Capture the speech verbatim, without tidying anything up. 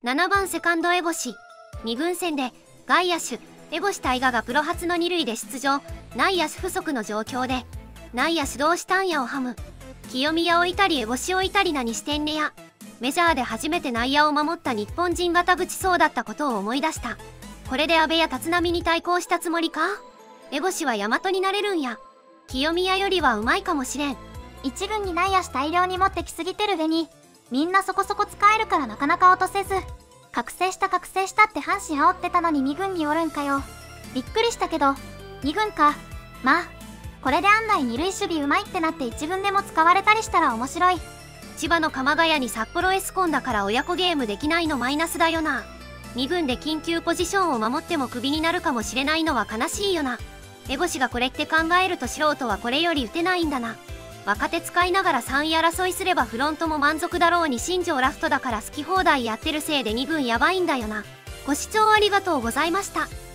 ななばんセカンドエボシ。に軍戦で外野手エボシ大河がプロ初のに塁で出場。内野手不足の状況で内野手同士単野をハム。清宮をいたりエボシをいたり何してんねや。メジャーで初めて内野を守った日本人が田口壮だったことを思い出した。これで阿部や立浪に対抗したつもりか。エボシは大和になれるんや。清宮よりはうまいかもしれん。 一軍に内野手大量に持ってきすぎてる上に、みんなそこそこ使えるからなかなか落とせず、覚醒した覚醒したって阪神煽ってたのにに軍におるんかよ。びっくりしたけど、に軍か。まあ、これで案外二塁守備うまいってなって一軍でも使われたりしたら面白い。 千葉の鎌ヶ谷に札幌エスコンだから親子ゲームできないのマイナスだよな。に軍で緊急ポジションを守ってもクビになるかもしれないのは悲しいよな。エボシがこれって考えると素人はこれより打てないんだな。若手使いながらさんい争いすればフロントも満足だろうに新庄ラフトだから好き放題やってるせいでに軍やばいんだよな。ご視聴ありがとうございました。